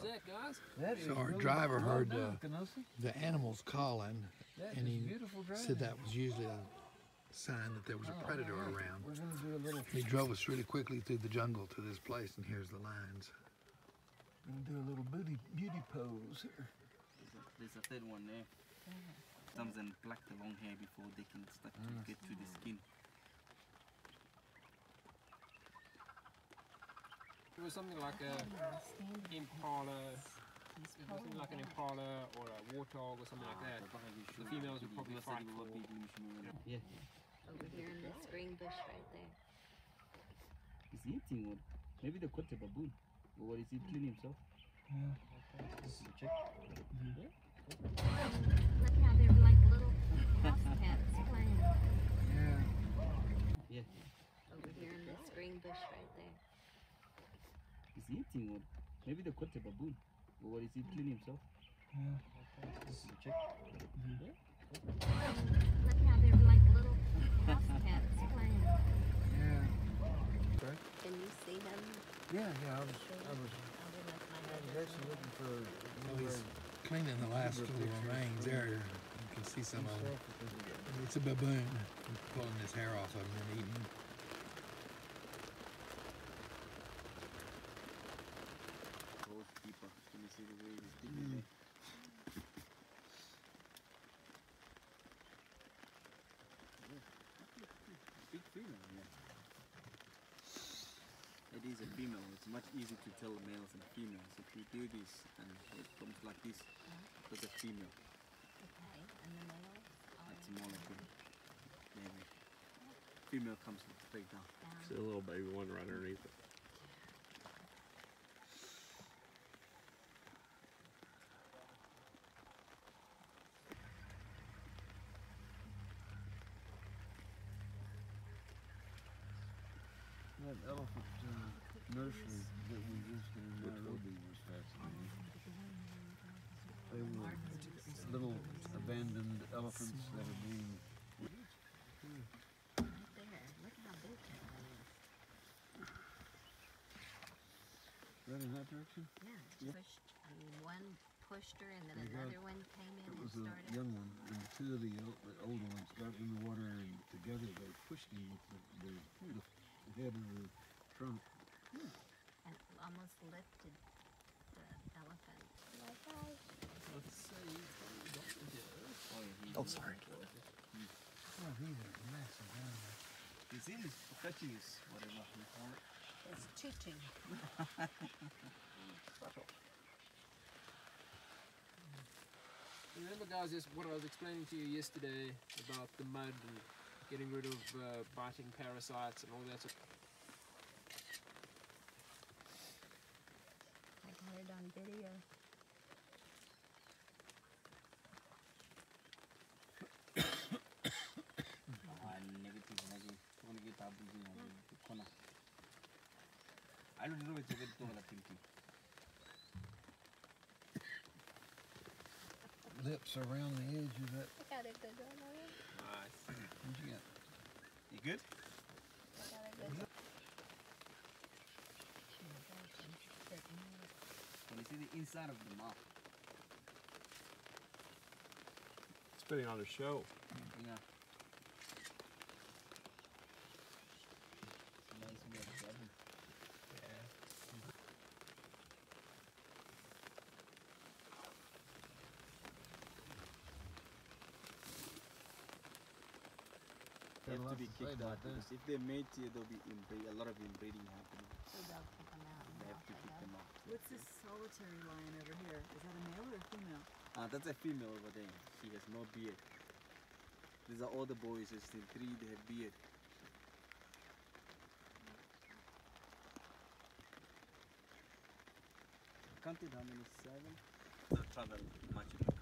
is that, guys? So our driver heard the animals calling, and he said that was usually a sign that there was a predator around. He drove us really quickly through the jungle to this place, and here's the lines. We're gonna do a little beauty pose here. There's a third one there. Thumbs and pluck the long hair before they can start to get through the skin. It was something like a impala, something like an impala or a warthog or something like that. The females would probably fight for. Yeah. Over here in this green bush right there. He's eating one. Maybe the caught a baboon. Or what is he cleaning himself? Yeah. Check. Look how they're like little house cats playing. Yeah. Yeah. Over here in this green bush right there. He's eating one. Maybe the caught a baboon. Or what is he cleaning himself? Yeah. Check. Look how they're like little house cats playing. Yeah. Can you see them? Yeah, I was Actually looking for. So he's cleaning the last little remains there. You can see some of them. It's a baboon. He's pulling his hair off of him and eating him. Deeper. Can you see the way he's digging there? Big female, yeah. It is a female. It's much easier to tell males and females. If you do this and it comes like this, that's a female. Okay, and the males are That's more like a maybe. Female comes straight down. See a little baby one right underneath it. That elephant nursery that we visited in Nairobi was fascinating. They were little abandoned elephants that are being. there. Look how big that one is. Right in that direction? Yeah, Yep. pushed. I mean, one pushed her, and then They got- another one came in It and was a started. young one, and the two of the older ones got in the water, and together they pushed him with the head of the trunk. And almost lifted the elephant. Let's see. Oh, sorry. Oh, these are massive animals. He's in his fetches, whatever you call it. It's teaching. Remember, guys, this what I was explaining to you yesterday about the mud and getting rid of biting parasites and all that sort of. I got it on video. I don't know it's a good thinking. Lips around the edge of that. I got a good one on it. Nice. What you got? You good? I got a good one. Can you see the inside of the mouth? It's putting on a show. Yeah. It's a nice meal, baby. They have to be kicked out because if they mate here, there'll be a lot of inbreeding happening. So they'll kick them out. They have to kick them out. What's this solitary lion over here? Is that a male or a female? That's a female over there. She has no beard. These are all the boys. There's still 3. They have beard. Counted how many? 7? Not travel much.